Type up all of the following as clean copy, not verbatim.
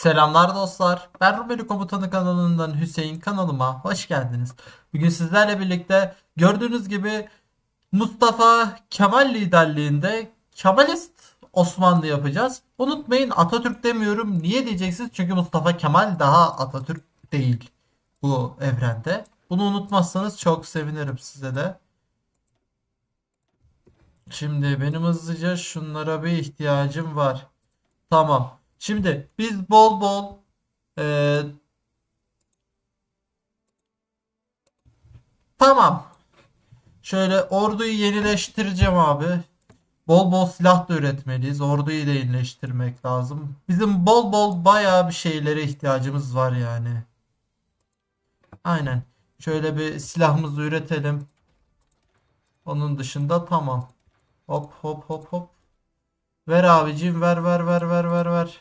Selamlar dostlar. Ben Rumeli Komutanı kanalından Hüseyin, kanalıma hoş geldiniz. Bugün sizlerle birlikte gördüğünüz gibi Mustafa Kemal liderliğinde Kemalist Osmanlı yapacağız. Unutmayın, Atatürk demiyorum. Niye diyeceksiniz? Çünkü Mustafa Kemal daha Atatürk değil bu evrende. Bunu unutmazsanız çok sevinirim size de. Şimdi benim hızlıca şunlara bir ihtiyacım var. Tamam. Şimdi biz bol bol e, tamam. Şöyle orduyu yenileştireceğim abi. Bol bol silah da üretmeliyiz. Orduyu da yenileştirmek lazım. Bizim bol bol bayağı bir şeylere ihtiyacımız var yani. Aynen. Şöyle bir silahımızı üretelim. Onun dışında tamam. Hop hop hop hop. Ver abicim, ver ver ver ver ver ver.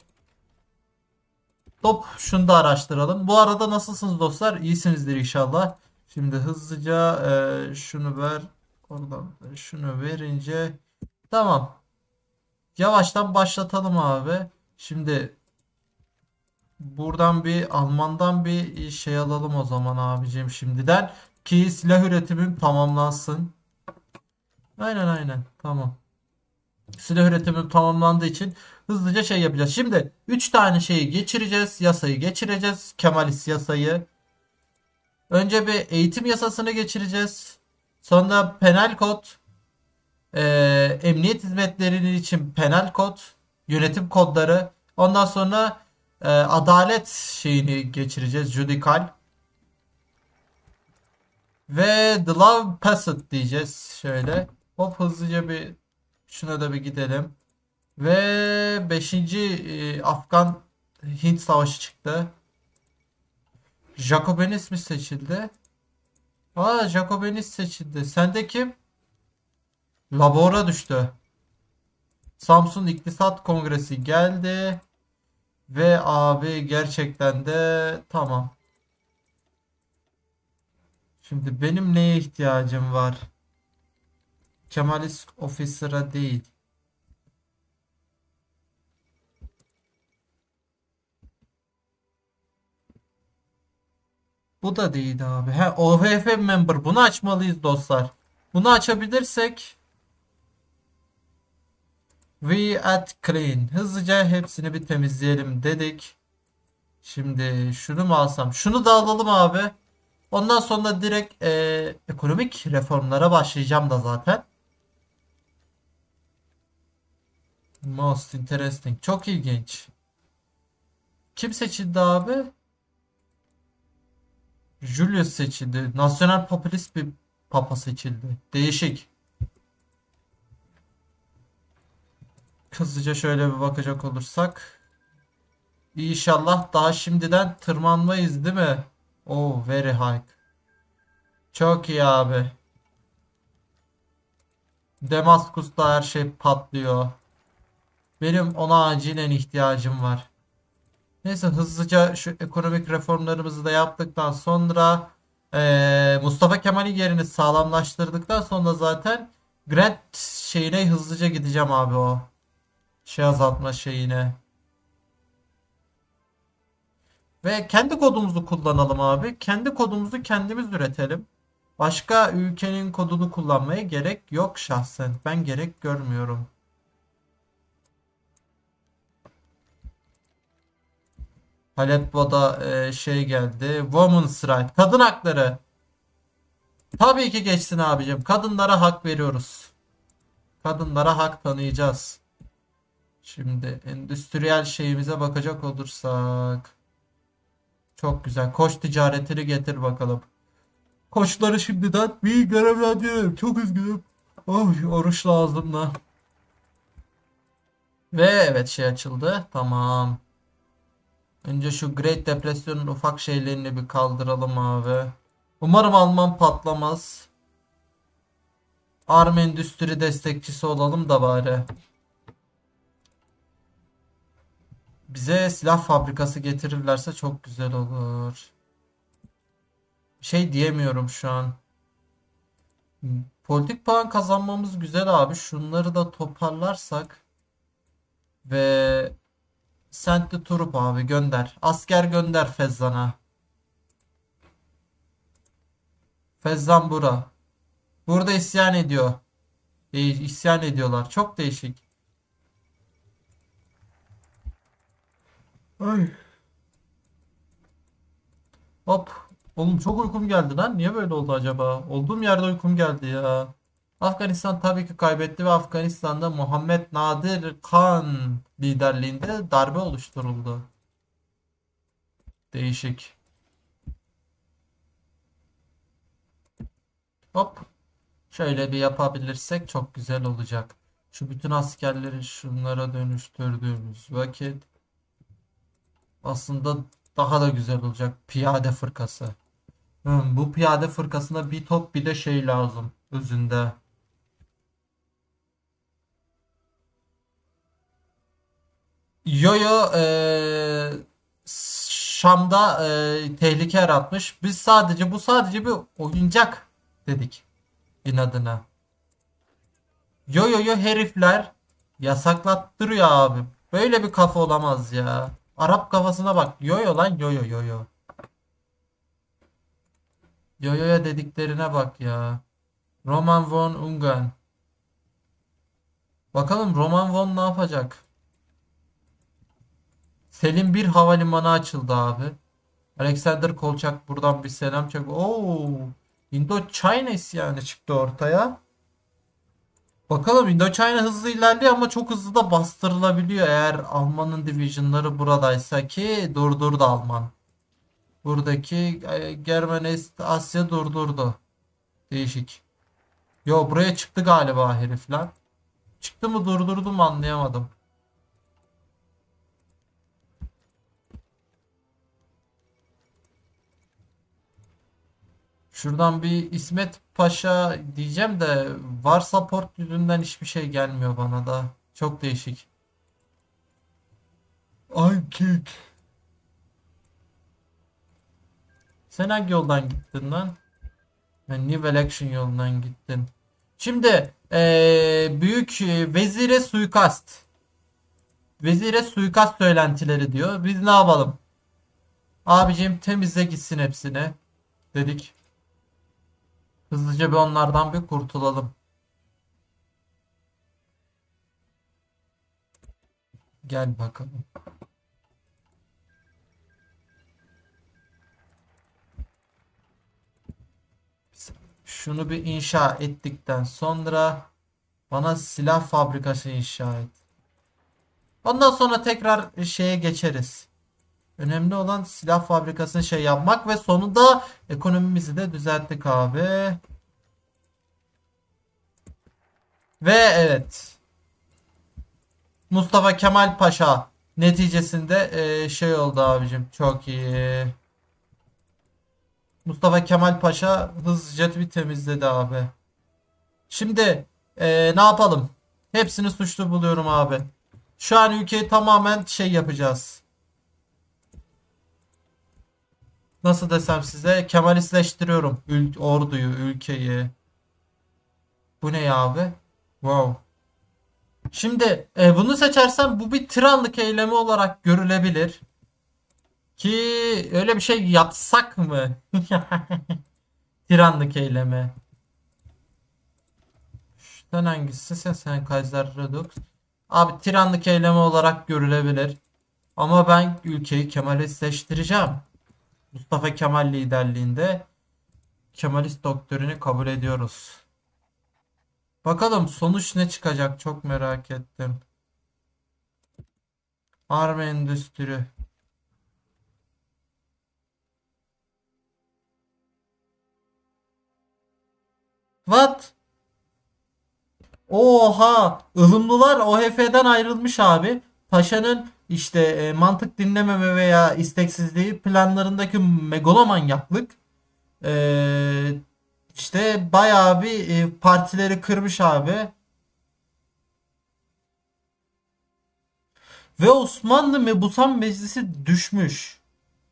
Top, şunu da araştıralım. Bu arada nasılsınız dostlar? İyisinizdir inşallah. Şimdi hızlıca şunu ver. Oradan şunu verince tamam. Yavaştan başlatalım abi. Şimdi buradan bir Alman'dan bir şey alalım o zaman abicim şimdiden. Ki silah üretimim tamamlansın. Aynen aynen, tamam. Silah üretimim tamamlandığı için hızlıca şey yapacağız. Şimdi 3 tane şeyi geçireceğiz. Yasayı geçireceğiz. Kemalist yasayı. Önce bir eğitim yasasını geçireceğiz. Sonra penal kod. Emniyet hizmetlerinin için penal kod. Yönetim kodları. Ondan sonra adalet şeyini geçireceğiz. Judikal. Ve The Love Passage diyeceğiz. Şöyle. Hop, hızlıca bir şuna da bir gidelim. Ve beşinci Afgan Hint Savaşı çıktı. Jacobenist mi seçildi? Aa, Jacobenist seçildi. Sende kim? Labora düştü. Samsun İktisat Kongresi geldi. Ve abi gerçekten de tamam. Şimdi benim neye ihtiyacım var? Kemalist Officer'a değil. Bu da değil abi. He, OHF member. Bunu açmalıyız dostlar. Bunu açabilirsek we at clean. Hızlıca hepsini bir temizleyelim dedik. Şimdi şunu mu alsam? Şunu da alalım abi. Ondan sonra direkt ekonomik reformlara başlayacağım da zaten. Most interesting. Çok ilginç. Kim seçildi abi? Julius seçildi. Nasyonel popülist bir papa seçildi. Değişik. Hızlıca şöyle bir bakacak olursak. İnşallah daha şimdiden tırmanmayız değil mi? Oh, very high. Çok iyi abi. Damaskus'ta her şey patlıyor. Benim ona acilen ihtiyacım var. Neyse, hızlıca şu ekonomik reformlarımızı da yaptıktan sonra Mustafa Kemal'in yerini sağlamlaştırdıktan sonra zaten Grant şeyine hızlıca gideceğim abi, o şey azaltma şeyine. Ve kendi kodumuzu kullanalım abi. Kendi kodumuzu kendimiz üretelim. Başka ülkenin kodunu kullanmaya gerek yok şahsen. Ben gerek görmüyorum. Halep'te şey geldi. Women's Right. Kadın hakları. Tabii ki geçsin abicim. Kadınlara hak veriyoruz. Kadınlara hak tanıyacağız. Şimdi endüstriyel şeyimize bakacak olursak. Çok güzel. Koç ticaretini getir bakalım. Koçları şimdiden bir görevlendiriyorum. Çok üzgünüm. Oh, oruç lazım da. Ve evet, şey açıldı. Tamam. Önce şu Great Depression'un ufak şeylerini bir kaldıralım abi. Umarım Alman patlamaz. Arm endüstri destekçisi olalım da bari. Bize silah fabrikası getirirlerse çok güzel olur. Bir şey diyemiyorum şu an. Politik puan kazanmamız güzel abi. Şunları da toparlarsak ve Sentli Turup abi gönder. Asker gönder Fezzan'a. Fezzan bura. Burada isyan ediyor. İsyan ediyorlar. Çok değişik. Ay. Hop. Oğlum çok uykum geldi lan. Niye böyle oldu acaba? Olduğum yerde uykum geldi ya. Afganistan tabii ki kaybetti ve Afganistan'da Muhammed Nadir Khan liderliğinde darbe oluşturuldu. Değişik. Hop. Şöyle bir yapabilirsek çok güzel olacak. Şu bütün askerleri şunlara dönüştürdüğümüz vakit aslında daha da güzel olacak. Piyade fırkası. Bu piyade fırkasına bir top bir de şey lazım özünde. Yo-yo Şam'da tehlike yaratmış. Biz sadece bu sadece bir oyuncak dedik inadına. Yo herifler yasaklattırıyor abi. Böyle bir kafa olamaz ya. Arap kafasına bak. Yo lan yo. Yo dediklerine bak ya. Roman von Ungern. Bakalım Roman von ne yapacak? Selim bir havalimanı açıldı abi. Alexander Kolçak buradan bir selam çak. Oo, Indochina isyanı çıktı ortaya. Bakalım Indochina hızlı ilerliyor ama çok hızlı da bastırılabiliyor eğer Alman'ın divisionları buradaysa ki durdurdu Alman. Buradaki Germanist Asya durdurdu. Değişik. Yo buraya çıktı galiba herifler. Çıktı mı durdurdu mu anlayamadım. Şuradan bir İsmet Paşa diyeceğim de var support yüzünden hiçbir şey gelmiyor bana da. Çok değişik. Ay kick. Sen hangi yoldan gittin lan? Ben New Election yolundan gittim. Şimdi büyük vezire suikast. Vezire suikast söylentileri diyor. Biz ne yapalım? Abicim temizle gitsin hepsini dedik. Hızlıca bir onlardan bir kurtulalım. Gel bakalım. Şunu bir inşa ettikten sonra bana silah fabrikası inşa et. Ondan sonra tekrar şeye geçeriz. Önemli olan silah fabrikasını şey yapmak ve sonunda ekonomimizi de düzelttik abi. Ve evet. Mustafa Kemal Paşa neticesinde şey oldu abicim. Çok iyi. Mustafa Kemal Paşa hızlıca bir temizledi abi. Şimdi ne yapalım? Hepsini suçlu buluyorum abi. Şu an ülkeyi tamamen şey yapacağız. Nasıl desem size Kemalistleştiriyorum orduyu, ülkeyi. Bu ne ya abi? Wow. Şimdi bunu seçersem bu bir tiranlık eylemi olarak görülebilir. Ki öyle bir şey yapsak mı? Tiranlık eylemi. Sen hangisi? Sen Kaiser Redux. Abi tiranlık eylemi olarak görülebilir. Ama ben ülkeyi Kemalistleştireceğim. Mustafa Kemal liderliğinde Kemalist doktrini kabul ediyoruz. Bakalım sonuç ne çıkacak çok merak ettim. Arma endüstri. What? Oha! Ilımlılar OHF'den ayrılmış abi. Paşa'nın işte mantık dinlememe veya isteksizliği planlarındaki megalomanyaklık işte bayağı bir partileri kırmış abi. Ve Osmanlı Mebusan Meclisi düşmüş.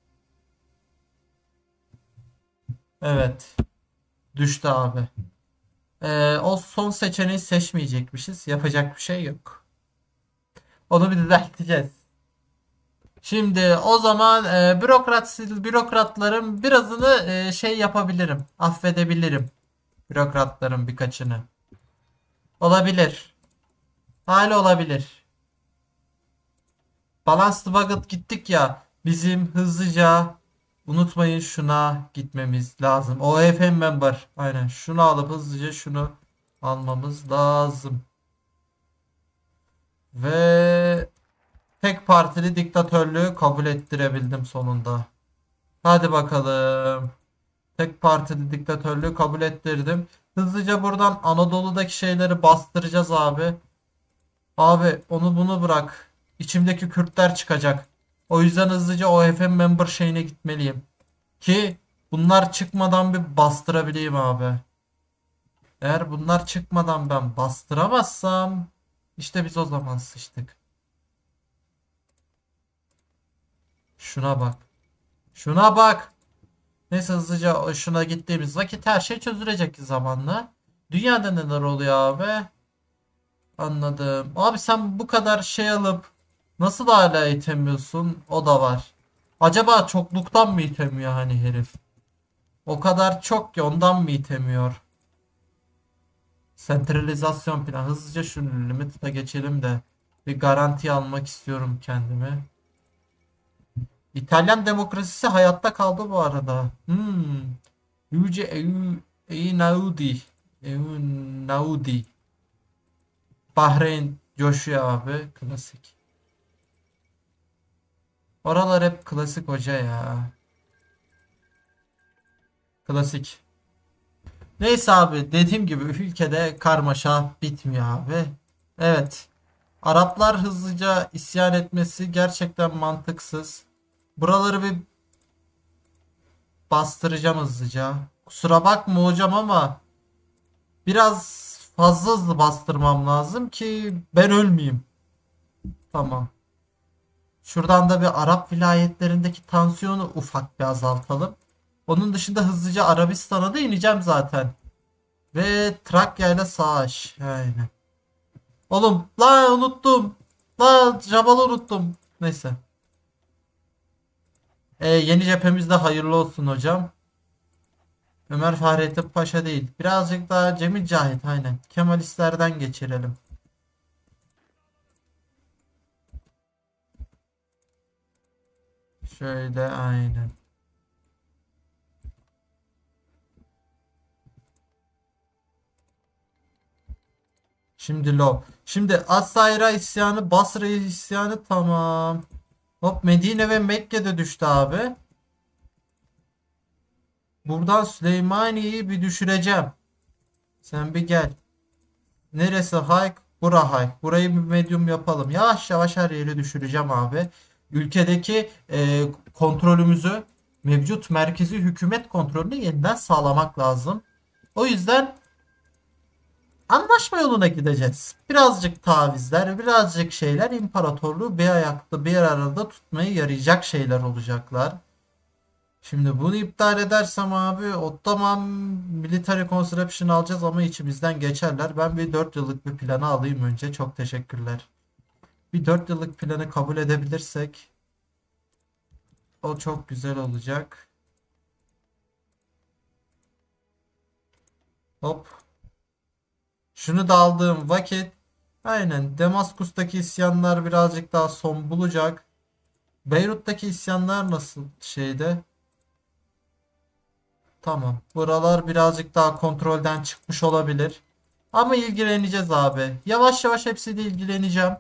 Evet. Düştü abi. O son seçeneği seçmeyecekmişiz. Yapacak bir şey yok. Onu bir düzelteceğiz. Şimdi o zaman bürokratların birazını şey yapabilirim. Affedebilirim. Bürokratların birkaçını. Olabilir. Hala olabilir. Balanced Budget gittik ya. Bizim hızlıca unutmayın şuna gitmemiz lazım. OFM member. Aynen. Şunu alıp hızlıca şunu almamız lazım. Ve tek partili diktatörlüğü kabul ettirebildim sonunda. Hadi bakalım. Tek partili diktatörlüğü kabul ettirdim. Hızlıca buradan Anadolu'daki şeyleri bastıracağız abi. Abi onu bunu bırak. İçimdeki Kürtler çıkacak. O yüzden hızlıca OFM member şeyine gitmeliyim. Ki bunlar çıkmadan bir bastırabileyim abi. Eğer bunlar çıkmadan ben bastıramazsam işte biz o zaman sıçtık. Şuna bak. Şuna bak. Neyse hızlıca şuna gittiğimiz vakit her şey çözülecek zamanla. Dünyada neler oluyor abi? Anladım. Abi sen bu kadar şey alıp nasıl hala itemiyorsun? O da var. Acaba çokluktan mı itemiyor hani herif? O kadar çok ki ondan mı itemiyor? Sentralizasyon plan. Hızlıca şu limit'e geçelim de bir garanti almak istiyorum kendime. İtalyan demokrasisi hayatta kaldı bu arada. Luigi Einaudi. Einaudi. Bahreyn coşuyor abi. Klasik. Oralar hep klasik hoca ya. Klasik. Neyse abi dediğim gibi ülkede karmaşa bitmiyor abi. Evet. Araplar hızlıca isyan etmesi gerçekten mantıksız. Buraları bir bastıracağım hızlıca. Kusura bakma hocam ama biraz fazla hızlı bastırmam lazım ki ben ölmeyeyim. Tamam. Şuradan da bir Arap vilayetlerindeki tansiyonu ufak bir azaltalım. Onun dışında hızlıca Arabistan'a da ineceğim zaten. Ve Trakya ile Savaş. Aynen. Oğlum la unuttum. La Jabal'ı unuttum. Neyse. Yeni cephemiz de hayırlı olsun hocam. Ömer Fahrettin Paşa değil. Birazcık daha Cemil Cahit aynen. Kemalistlerden geçirelim. Şöyle aynen. Şimdi Low. Şimdi Asayra isyanı, Basra isyanı tamam. Hop Medine ve Mekke'de düştü abi. Buradan Süleymaniye'yi bir düşüreceğim. Sen bir gel. Neresi high? Bura high. Burayı bir medium yapalım. Yavaş yavaş her yeri düşüreceğim abi. Ülkedeki kontrolümüzü, mevcut merkezi hükümet kontrolünü yeniden sağlamak lazım. O yüzden anlaşma yoluna gideceğiz. Birazcık tavizler, birazcık şeyler imparatorluğu bir ayakta bir arada tutmaya yarayacak şeyler olacaklar. Şimdi bunu iptal edersem abi Ottoman Military Conscription alacağız ama içimizden geçerler. Ben bir 4 yıllık bir planı alayım önce. Çok teşekkürler. Bir 4 yıllık planı kabul edebilirsek o çok güzel olacak. Hop. Şunu da aldığım vakit aynen Damaskus'taki isyanlar birazcık daha son bulacak. Beyrut'taki isyanlar nasıl şeyde? Tamam. Buralar birazcık daha kontrolden çıkmış olabilir. Ama ilgileneceğiz abi. Yavaş yavaş hepsiyle ilgileneceğim.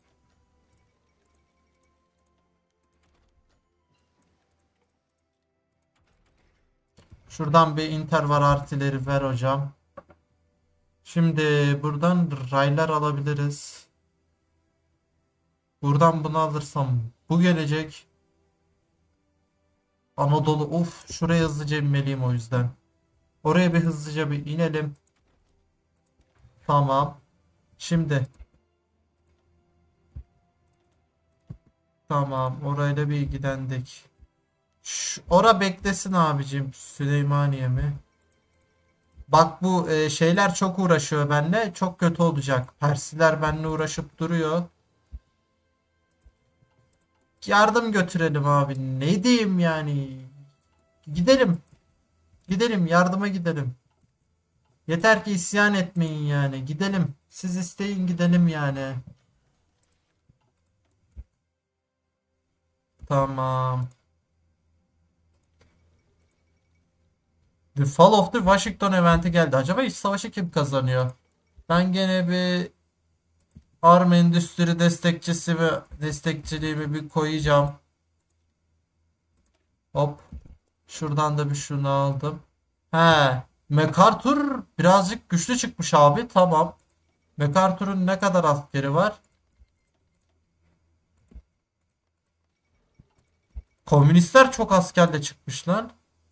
Şuradan bir inter var artileri ver hocam. Şimdi buradan raylar alabiliriz. Buradan bunu alırsam bu gelecek. Anadolu of şuraya hızlıca inmeliyim o yüzden. Oraya bir hızlıca bir inelim. Tamam. Şimdi tamam orayla bir gidendik. Ora beklesin abicim Süleymaniye mi? Bak bu şeyler çok uğraşıyor benimle. Çok kötü olacak. Persiler benimle uğraşıp duruyor. yardım götürelim abi. Ne diyeyim yani? Gidelim. Gidelim yardıma gidelim. Yeter ki isyan etmeyin yani. Gidelim. Siz isteyin gidelim yani. Tamam. The Fall of the Washington eventi geldi. Acaba iç savaşı kim kazanıyor? Ben gene bir Arm endüstri destekçisi ve destekçiliğimi bir koyacağım. Hop. Şuradan da bir şunu aldım. He. MacArthur birazcık güçlü çıkmış abi. Tamam. MacArthur'un ne kadar askeri var? Komünistler çok askerle çıkmışlar.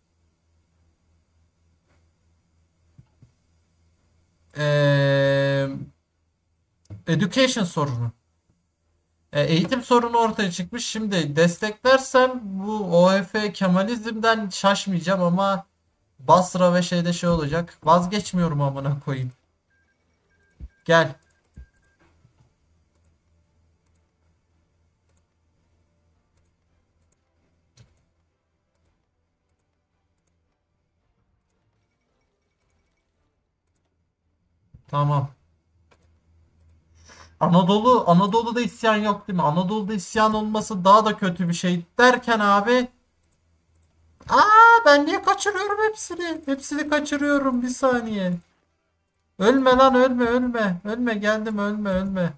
Ee, Education sorunu. Eğitim sorunu ortaya çıkmış. Şimdi desteklersem bu OHF Kemalizm'den şaşmayacağım ama Basra ve şeyde şey olacak. Vazgeçmiyorum amına koyayım. Gel. Tamam. Anadolu'da isyan yok değil mi? Anadolu'da isyan olması daha da kötü bir şey derken abi. Ben niye kaçırıyorum hepsini? Hepsini kaçırıyorum bir saniye. Ölme lan ölme ölme. Ölme geldim ölme ölme.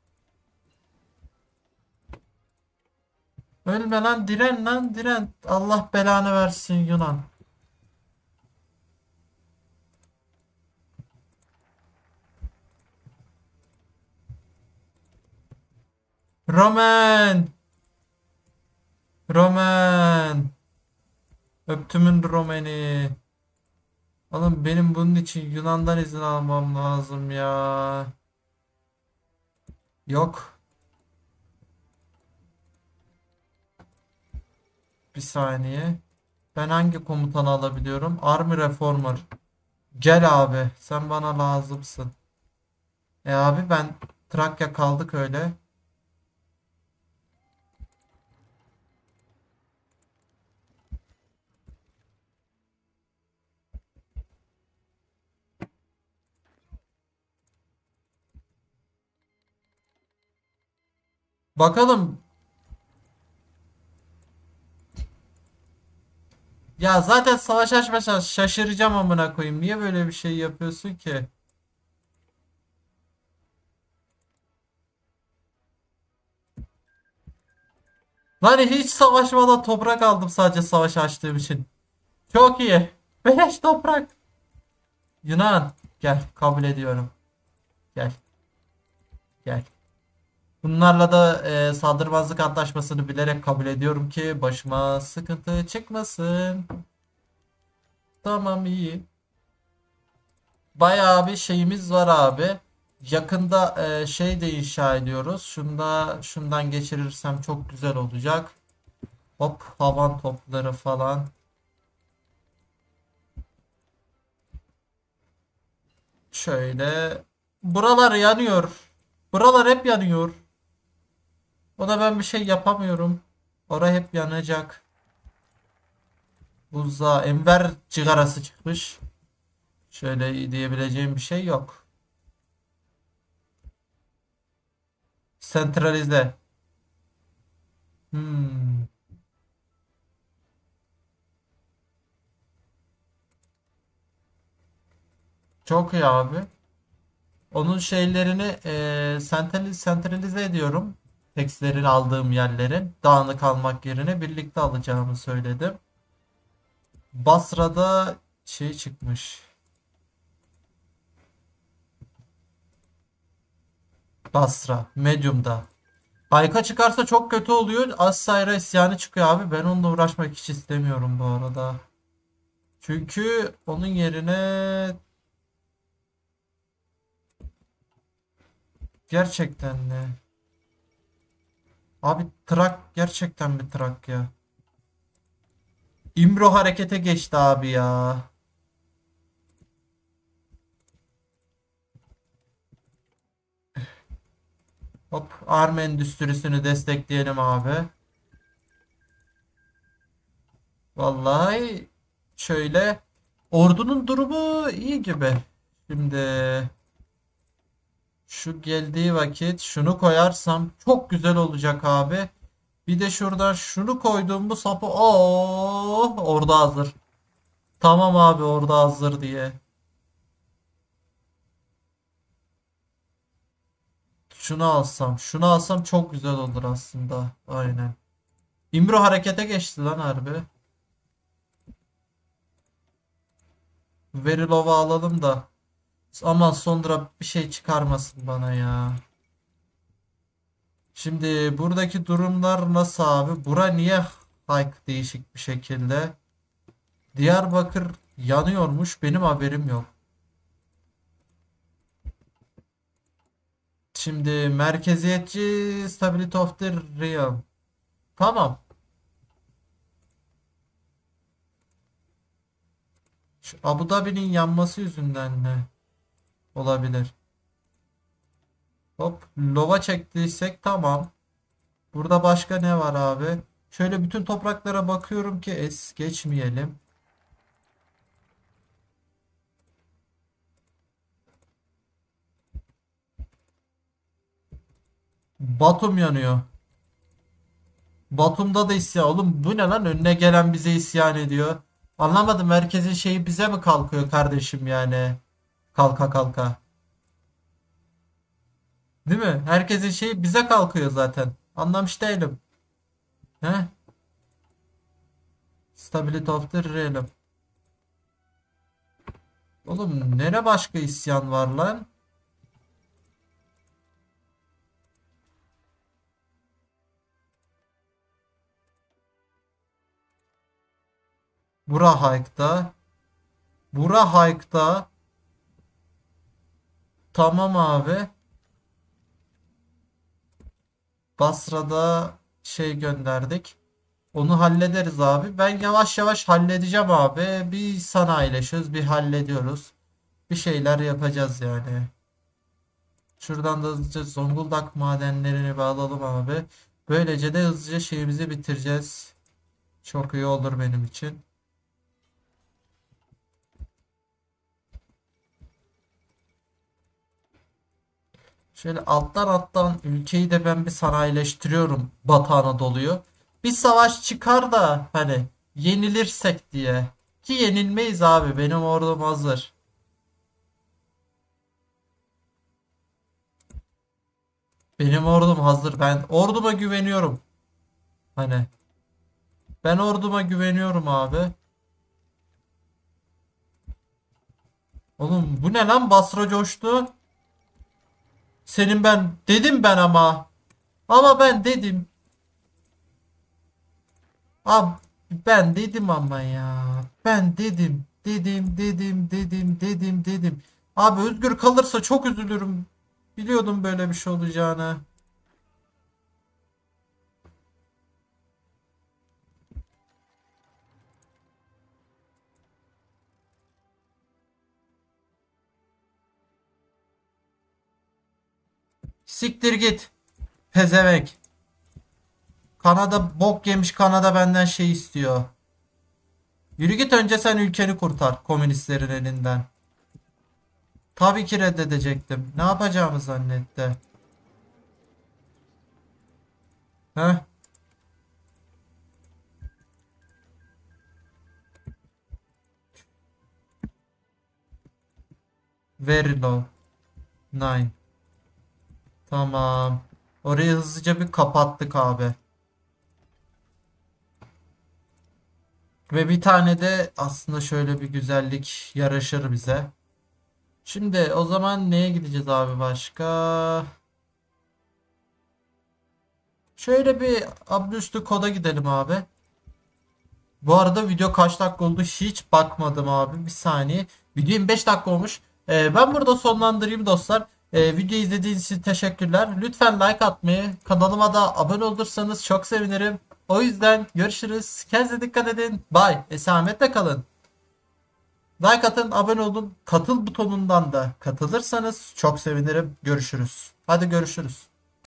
Ölme lan diren lan diren. Allah belanı versin Yunan. Roman. Roman. Öptümün Romeni. Oğlum benim bunun için Yunan'dan izin almam lazım ya. Yok. Bir saniye. Ben hangi komutanı alabiliyorum? Army Reformer. Gel abi. Sen bana lazımsın. Abi ben Trakya kaldık öyle. Bakalım. Ya zaten savaş açmasan şaşıracağım amına koyayım. Niye böyle bir şey yapıyorsun ki? Lan hiç savaşmadan toprak aldım sadece savaş açtığım için. Çok iyi. Beleş toprak. Yunan. Gel kabul ediyorum. Gel. Gel. Bunlarla da saldırmazlık antlaşmasını bilerek kabul ediyorum ki başıma sıkıntı çıkmasın. Tamam iyi. Bayağı bir şeyimiz var abi. Yakında şey de inşa ediyoruz. Şundan geçirirsem çok güzel olacak. Hop havan topları falan. Şöyle. Buralar yanıyor. Buralar hep yanıyor. Ona ben bir şey yapamıyorum. Oraya hep yanacak. Buzda Enver cigarası çıkmış. Şöyle diyebileceğim bir şey yok. Sentralize. Hmm. Çok iyi abi. Onun şeylerini sentralize ediyorum. Tekstlerini aldığım yerlerin dağınık almak yerine birlikte alacağımı söyledim. Basra'da şey çıkmış. Basra. Medium'da. Ayka çıkarsa çok kötü oluyor. Assayra isyanı çıkıyor abi. Ben onunla uğraşmak hiç istemiyorum bu arada. Çünkü onun yerine gerçekten ne? Abi Trak gerçekten bir Trak ya. İmro harekete geçti abi ya. Hop arm endüstrisini destekleyelim abi. Vallahi şöyle ordunun durumu iyi gibi. Şimdi şu geldiği vakit şunu koyarsam çok güzel olacak abi. Bir de şuradan şunu koyduğum bu sapı orada hazır. Tamam abi orada hazır diye. Şunu alsam çok güzel olur aslında. Aynen. İmro harekete geçti lan harbi. Verilov'u alalım da. Aman sonra bir şey çıkarmasın bana ya. Şimdi buradaki durumlar nasıl abi? Bura niye hike değişik bir şekilde? Diyarbakır yanıyormuş. Benim haberim yok. Şimdi merkeziyetçi Stability of the Realm. Tamam. Şu Abu Dhabi'nin yanması yüzünden ne? Olabilir. Hop. Lova çektiysek tamam. Burada başka ne var abi? Şöyle bütün topraklara bakıyorum ki es geçmeyelim. Batum yanıyor. Batum'da da isyan. Oğlum bu ne lan? Önüne gelen bize isyan ediyor. Anlamadım. Merkezin şeyi bize mi kalkıyor kardeşim yani? Kalka kalka. Değil mi? Herkesin şeyi bize kalkıyor zaten. Anlamış değilim. He? Stability of the realm. Oğlum nere başka isyan var lan? Bura Hayk'ta. Bura Hayk'ta. Tamam abi. Basra'da şey gönderdik. Onu hallederiz abi. Ben yavaş yavaş halledeceğim abi. Bir sanayileşiyoruz, bir hallediyoruz. Bir şeyler yapacağız yani. Şuradan da hızlıca Zonguldak madenlerini bağlayalım abi. Böylece de hızlıca şeyimizi bitireceğiz. Çok iyi olur benim için. Şöyle alttan ülkeyi de ben bir sanayileştiriyorum Batı Anadolu'yu. Bir savaş çıkar da hani yenilirsek diye. Ki yenilmeyiz abi benim ordum hazır. Benim ordum hazır. Ben orduma güveniyorum. Hani ben orduma güveniyorum abi. Oğlum bu ne lan Basra coştu. Senin ben dedim ben ama. Ama ben dedim. Ab ben dedim ama ya. Ben dedim. Dedim. Abi Özgür kalırsa çok üzülürüm. Biliyordum böyle bir şey olacağını. Siktir git. Pezevenk. Kanada bok yemiş Kanada benden şey istiyor. Yürü git önce sen ülkeni kurtar komünistlerin elinden. Tabii ki reddedecektim. Ne yapacağımı zannetti. Heh. Very low. Nine. Tamam. Orayı hızlıca bir kapattık abi. Ve bir tane de aslında şöyle bir güzellik yaraşır bize. Şimdi o zaman neye gideceğiz abi başka? Şöyle bir abluüstü koda gidelim abi. Bu arada video kaç dakika oldu hiç bakmadım abi. Bir saniye. Video 25 dakika olmuş. Ben burada sonlandırayım dostlar. Video izlediğiniz için teşekkürler. Lütfen like atmayı, kanalıma da abone olursanız çok sevinirim. O yüzden görüşürüz. Kendinize dikkat edin. Bye. Esametle kalın. Like atın, abone olun. Katıl butonundan da katılırsanız çok sevinirim. Görüşürüz. Hadi görüşürüz.